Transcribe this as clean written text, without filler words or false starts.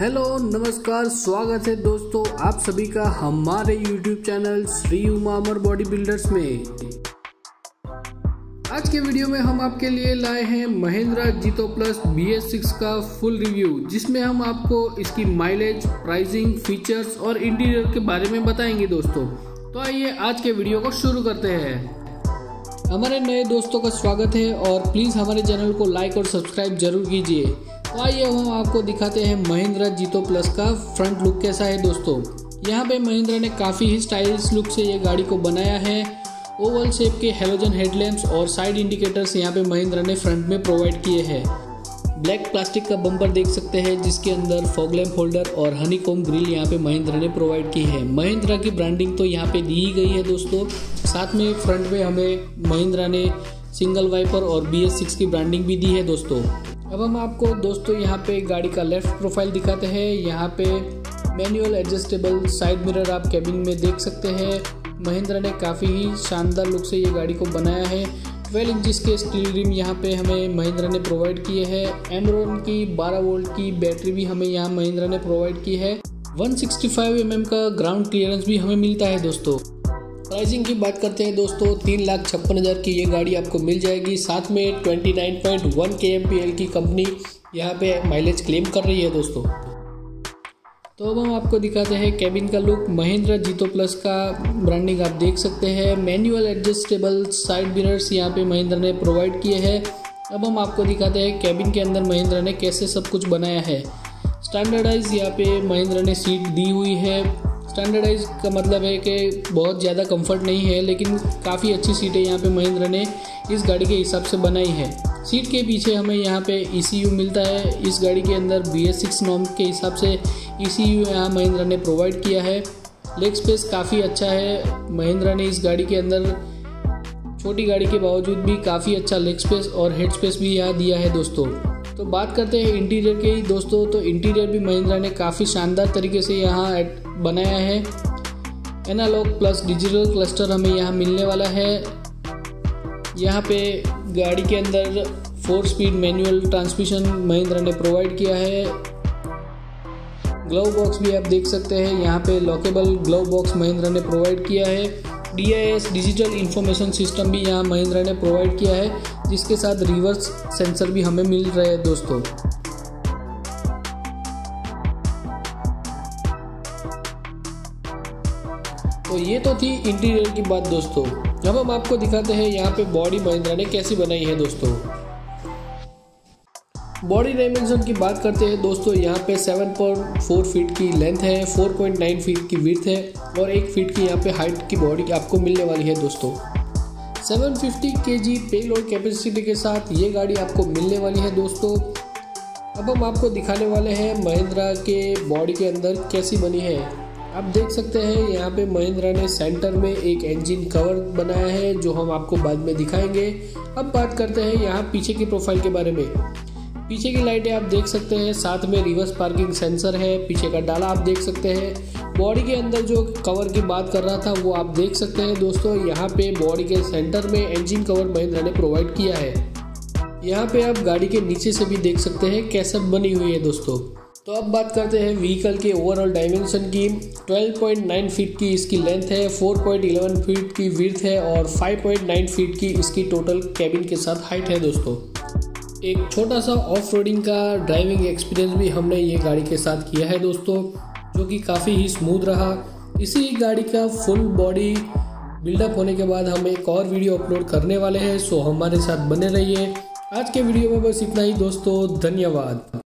Hello नमस्कार, स्वागत है दोस्तों आप सभी का हमारे YouTube channel Shri Uma Amar body builders में। आज के वीडियो में हम आपके लिए लाए हैं महिंद्रा जीतो प्लस BS6 का फुल रिव्यू, जिसमें हम आपको इसकी माइलेज, प्राइसिंग, फीचर्स और इंटीरियर के बारे में बताएंगे दोस्तों। तो आइए आज के वीडियो को शुरू करते हैं। हमारे नए दोस्तों का स्वागत है और प्लीज़ हमारे चैनल को लाइक और सब्सक्राइब जरूर कीजिए। तो आइए हम आपको दिखाते हैं महिंद्रा जीतो प्लस का फ्रंट लुक कैसा है दोस्तों। यहाँ पे महिंद्रा ने काफ़ी ही स्टाइलिश लुक से ये गाड़ी को बनाया है। ओवल शेप के हेलोजन हेडलैम्प्स और साइड इंडिकेटर्स यहाँ पे महिंद्रा ने फ्रंट में प्रोवाइड किए हैं। ब्लैक प्लास्टिक का बम्पर देख सकते हैं जिसके अंदर फॉग लैम्प होल्डर और हनीकॉम्ब ग्रिल यहाँ पे महिंद्रा ने प्रोवाइड की है। महिंद्रा की ब्रांडिंग तो यहाँ पे दी ही गई है दोस्तों। साथ में फ्रंट में हमें महिंद्रा ने सिंगल वाइपर और BS6 की ब्रांडिंग भी दी है दोस्तों। अब हम आपको दोस्तों यहाँ पे गाड़ी का लेफ्ट प्रोफाइल दिखाते हैं। यहाँ पे मैनुअल एडजस्टेबल साइड मिरर आप कैबिन में देख सकते हैं। महिंद्रा ने काफ़ी ही शानदार लुक से ये गाड़ी को बनाया है। 12 इंचेस के स्टील रिम यहाँ पे हमें महिंद्रा ने प्रोवाइड किए हैं। एमरॉन की 12 वोल्ट की बैटरी भी हमें यहाँ महिंद्रा ने प्रोवाइड की है। 165 mm का ग्राउंड क्लियरेंस भी हमें मिलता है दोस्तों। प्राइसिंग की बात करते हैं दोस्तों, 3,56,000 की ये गाड़ी आपको मिल जाएगी। साथ में 29.1 kmpl की कंपनी यहाँ पे माइलेज क्लेम कर रही है दोस्तों। तो अब हम आपको दिखाते हैं कैबिन का लुक। महिंद्रा जीतो प्लस का ब्रांडिंग आप देख सकते हैं। मैनुअल एडजस्टेबल साइड मिरर्स यहाँ पे महिंद्रा ने प्रोवाइड किए हैं। अब हम आपको दिखाते हैं कैबिन के अंदर महिंद्रा ने कैसे सब कुछ बनाया है। स्टैंडर्डाइज यहाँ पे महिंद्रा ने सीट दी हुई है। स्टैंडर्डाइज का मतलब है कि बहुत ज़्यादा कंफर्ट नहीं है, लेकिन काफ़ी अच्छी सीटें यहाँ पे महिंद्रा ने इस गाड़ी के हिसाब से बनाई है। सीट के पीछे हमें यहाँ पे ECU मिलता है। इस गाड़ी के अंदर BS6 नॉर्म के हिसाब से ECU यहाँ महिंद्रा ने प्रोवाइड किया है। लेग स्पेस काफ़ी अच्छा है। महिंद्रा ने इस गाड़ी के अंदर छोटी गाड़ी के बावजूद भी काफ़ी अच्छा लेग स्पेस और हेड स्पेस भी यहाँ दिया है दोस्तों। तो बात करते हैं इंटीरियर के ही दोस्तों। तो इंटीरियर भी महिंद्रा ने काफ़ी शानदार तरीके से यहाँ बनाया है। एनालॉग प्लस डिजिटल क्लस्टर हमें यहाँ मिलने वाला है। यहाँ पे गाड़ी के अंदर 4 स्पीड मैनुअल ट्रांसमिशन महिंद्रा ने प्रोवाइड किया है। ग्लव बॉक्स भी आप देख सकते हैं। यहाँ पे लॉकेबल ग्लव बॉक्स महिंद्रा ने प्रोवाइड किया है। DIS डिजिटल इंफॉर्मेशन सिस्टम भी यहाँ महिंद्रा ने प्रोवाइड किया है, जिसके साथ रिवर्स सेंसर भी हमें मिल रहे हैं दोस्तों। तो ये तो थी इंटीरियर की बात दोस्तों। अब हम आपको दिखाते हैं यहाँ पे बॉडी महिंद्रा ने कैसी बनाई है दोस्तों। बॉडी डायमेंशन की बात करते हैं दोस्तों। यहाँ पे 7.4 फीट की लेंथ है, 4.9 फीट की विड्थ है और 1 फीट की यहाँ पे हाइट की बॉडी आपको मिलने वाली है दोस्तों। 750 kg पेलोड कैपेसिटी के साथ ये गाड़ी आपको मिलने वाली है दोस्तों। अब हम आपको दिखाने वाले हैं महिंद्रा के बॉडी के अंदर कैसी बनी है। आप देख सकते हैं यहाँ पे महिंद्रा ने सेंटर में एक इंजन कवर बनाया है, जो हम आपको बाद में दिखाएंगे। अब बात करते हैं यहाँ पीछे की प्रोफाइल के बारे में। पीछे की लाइटें आप देख सकते हैं, साथ में रिवर्स पार्किंग सेंसर है। पीछे का डाला आप देख सकते हैं। बॉडी के अंदर जो कवर की बात कर रहा था वो आप देख सकते हैं दोस्तों। यहाँ पे बॉडी के सेंटर में इंजन कवर महिंद्रा ने प्रोवाइड किया है। यहाँ पे आप गाड़ी के नीचे से भी देख सकते हैं कैसे बनी हुई है दोस्तों। तो अब बात करते हैं व्हीकल के ओवरऑल डायमेंशन की। 12.9 फीट की इसकी लेंथ है, 4.11 फीट की विड्थ है और 5.9 फीट की इसकी टोटल कैबिन के साथ हाइट है दोस्तों। एक छोटा सा ऑफ रोडिंग का ड्राइविंग एक्सपीरियंस भी हमने ये गाड़ी के साथ किया है दोस्तों, जो कि काफ़ी ही स्मूथ रहा। इसी गाड़ी का फुल बॉडी बिल्डअप होने के बाद हम एक और वीडियो अपलोड करने वाले हैं, सो हमारे साथ बने रहिए। आज के वीडियो में बस इतना ही दोस्तों, धन्यवाद।